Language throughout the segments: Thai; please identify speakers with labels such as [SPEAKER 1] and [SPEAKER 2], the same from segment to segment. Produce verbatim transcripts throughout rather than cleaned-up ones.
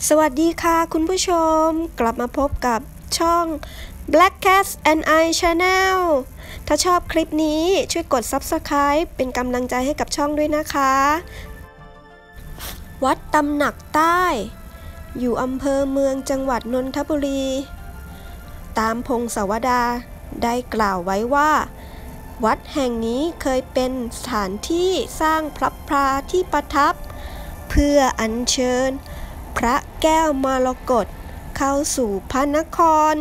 [SPEAKER 1] สวัสดีค่ะคุณผู้ชมกลับมาพบกับช่อง Black Cat and I Channel ถ้าชอบคลิปนี้ช่วยกด ซับสไครบ์ เป็นกำลังใจให้กับช่องด้วยนะคะวัดตำหนักใต้อยู่อำเภอเมืองจังหวัดนนทบุรีตามพงศาวดารได้กล่าวไว้ว่าวัดแห่งนี้เคยเป็นสถานที่สร้างพระพลาที่ประทับเพื่ออัญเชิญพระแก้วมรกตเข้าสู่พระนคร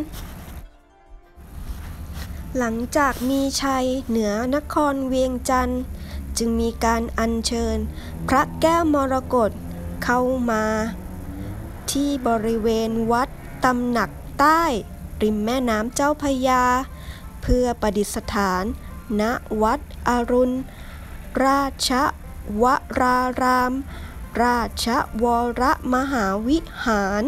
[SPEAKER 1] หลังจากมีชัยเหนือนครเวียงจันทร์จึงมีการอัญเชิญพระแก้วมรกตเข้ามาที่บริเวณวัดตำหนักใต้ริมแม่น้ำเจ้าพระยาเพื่อประดิษฐานณวัดอรุณราชวรารามราชวรมหาวิหาร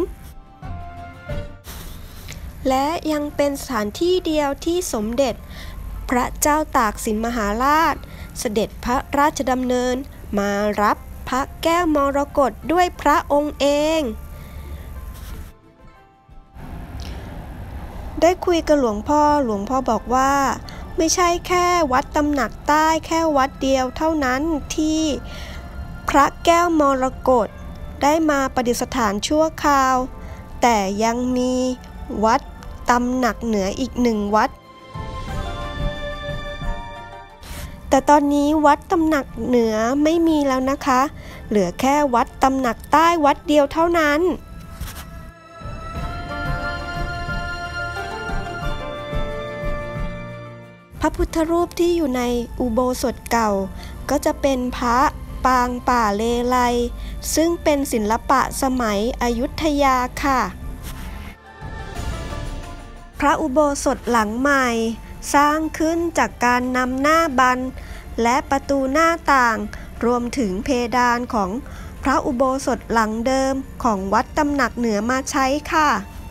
[SPEAKER 1] และยังเป็นสถานที่เดียวที่สมเด็จพระเจ้าตากสินมหาราชเสด็จพระราชดำเนินมารับพระแก้วมรกตด้วยพระองค์เองได้คุยกับหลวงพ่อหลวงพ่อบอกว่าไม่ใช่แค่วัดตำหนักใต้แค่วัดเดียวเท่านั้นที่พระแก้วมรกตได้มาประดิษฐานชั่วคราวแต่ยังมีวัดตำหนักเหนืออีกหนึ่งวัดแต่ตอนนี้วัดตำหนักเหนือไม่มีแล้วนะคะเหลือแค่วัดตำหนักใต้วัดเดียวเท่านั้นพระพุทธรูปที่อยู่ในอุโบสถเก่าก็จะเป็นพระปางป่าเลไลซึ่งเป็นศิลปะสมัยอยุธยาค่ะพระอุโบสถหลังใหม่สร้างขึ้นจากการนำหน้าบันและประตูหน้าต่างรวมถึงเพดานของพระอุโบสถหลังเดิมของวัดตำหนักเหนือมาใช้ค่ะ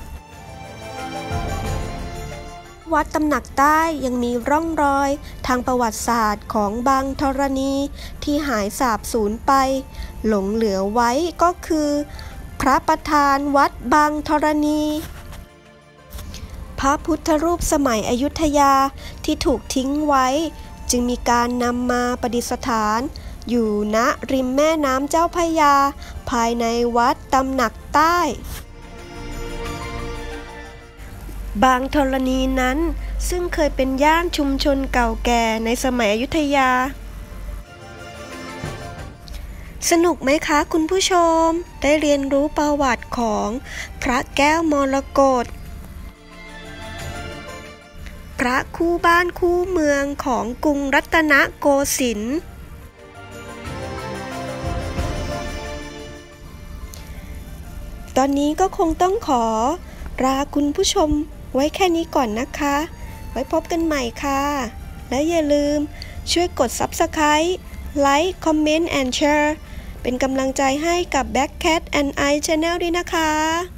[SPEAKER 1] วัดตำหนักใต้ยังมีร่องรอยทางประวัติศาสตร์ของบางธรณีที่หายสาบสูญไปหลงเหลือไว้ก็คือพระประธานวัดบางธรณีพระพุทธรูปสมัยอยุธยาที่ถูกทิ้งไว้จึงมีการนำมาประดิษฐานอยู่ณริมแม่น้ำเจ้าพระยาภายในวัดตำหนักใต้บางธรณีนั้นซึ่งเคยเป็นย่านชุมชนเก่าแก่ในสมัยอยุธยาสนุกไหมคะคุณผู้ชมได้เรียนรู้ประวัติของพระแก้วมรกตพระคู่บ้านคู่เมืองของกรุงรัตนโกสินทร์ตอนนี้ก็คงต้องขอลาคุณผู้ชมไว้แค่นี้ก่อนนะคะไว้พบกันใหม่ค่ะและอย่าลืมช่วยกด ซับสไครบ์ ไลค์ คอมเมนต์ and share เป็นกำลังใจให้กับ Black Cat and I Channel ด้วยนะคะ